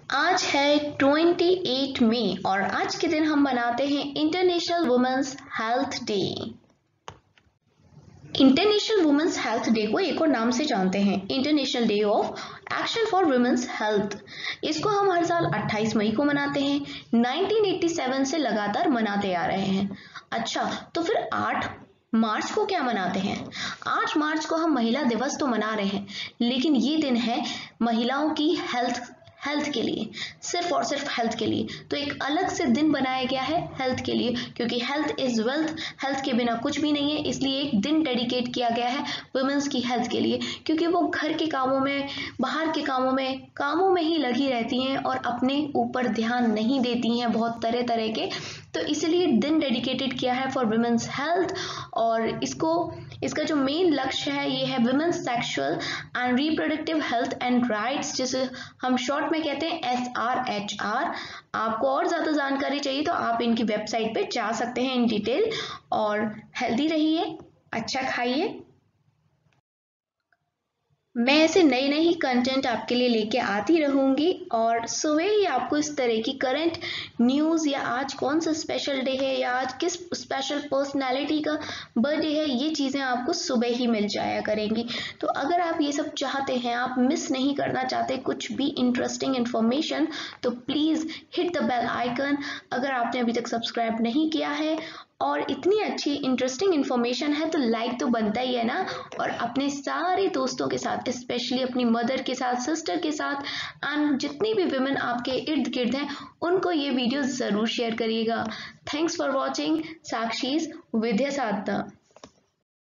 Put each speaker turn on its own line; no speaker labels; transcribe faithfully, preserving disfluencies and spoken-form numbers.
आज है अट्ठाईस मई और आज के दिन हम मनाते हैं international women's health day. International women's health day को एक और नाम से जानते हैं, international day of action for women's health. इसको हम हर साल अट्ठाईस मई को मनाते हैं। नाइनटीन एटी सेवन से लगातार मनाते आ रहे हैं। अच्छा, तो फिर आठ मार्च को क्या मनाते हैं? आठ मार्च को हम महिला दिवस तो मना रहे हैं, लेकिन ये दिन है महिलाओं की हेल्थ हेल्थ के लिए, सिर्फ और सिर्फ हेल्थ के लिए। तो एक अलग से दिन बनाया गया है हेल्थ के लिए, क्योंकि हेल्थ इज वेल्थ, हेल्थ के बिना कुछ भी नहीं है। इसलिए एक दिन डेडिकेट किया गया है वुमेन्स की हेल्थ के लिए, क्योंकि वो घर के कामों में, बाहर के कामों में कामों में ही लगी रहती हैं और अपने ऊपर ध्यान नहीं देती हैं, बहुत तरह तरह के। तो इसलिए दिन डेडिकेटेड किया है फॉर वुमेन्स हेल्थ। और इसको इसका जो मेन लक्ष्य है ये है women's sexual and reproductive health and rights, जिसे हम शॉर्ट में कहते हैं एस आर एच आर। आपको और ज़्यादा जानकारी चाहिए तो आप इनकी वेबसाइट पे जा सकते हैं इन डिटेल। और हेल्दी रहिए, अच्छा खाइए। मैं ऐसे नए नए ही कंटेंट आपके लिए लेके आती रहूँगी और सुबह ही आपको इस तरह की करंट न्यूज़ या आज कौन सा स्पेशल डे है या आज किस स्पेशल पर्सनालिटी का बर्थडे है, ये चीज़ें आपको सुबह ही मिल जाया करेंगी। तो अगर आप ये सब चाहते हैं, आप मिस नहीं करना चाहते कुछ भी इंटरेस्टिंग इन्फॉर्मेशन, तो please hit the bell icon. अगर आपने अभी तक सब्सक्राइब नहीं किया है और इतनी अच्छी इंटरेस्टिंग इन्फॉर्मेशन है तो लाइक तो बनता ही है ना। और अपने सारे दोस्तों के साथ, स्पेशली अपनी मदर के साथ, सिस्टर के साथ एंड जितनी भी विमेन आपके इर्द गिर्द हैं, उनको ये वीडियो ज़रूर शेयर करिएगा। Thanks for watching Sakshi's Vidya Sadhana.